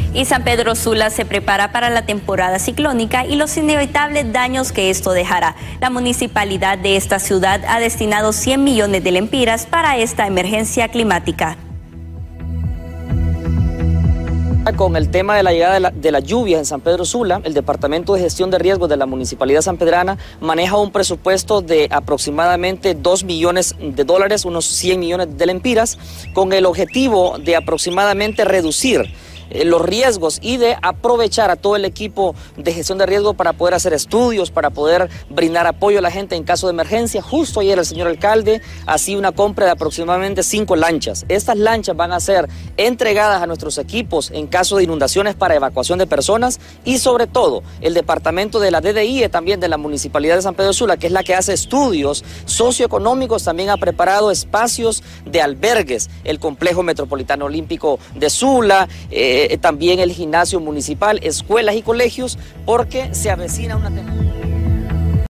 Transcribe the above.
Y San Pedro Sula se prepara para la temporada ciclónica y los inevitables daños que esto dejará. La municipalidad de esta ciudad ha destinado 100 millones de lempiras para esta emergencia climática. Con el tema de la llegada de las lluvias en San Pedro Sula, el Departamento de Gestión de Riesgos de la Municipalidad sanpedrana maneja un presupuesto de aproximadamente 2 millones de dólares, unos 100 millones de lempiras, con el objetivo de aproximadamente reducir los riesgos y de aprovechar a todo el equipo de gestión de riesgo para poder hacer estudios, para poder brindar apoyo a la gente en caso de emergencia. Justo ayer el señor alcalde hacía una compra de aproximadamente 5 lanchas. Estas lanchas van a ser entregadas a nuestros equipos en caso de inundaciones para evacuación de personas y sobre todo el departamento de la DDI también de la Municipalidad de San Pedro Sula, que es la que hace estudios socioeconómicos, también ha preparado espacios de albergues, el Complejo Metropolitano Olímpico de Sula, también el gimnasio municipal, escuelas y colegios, porque se avecina una temporada.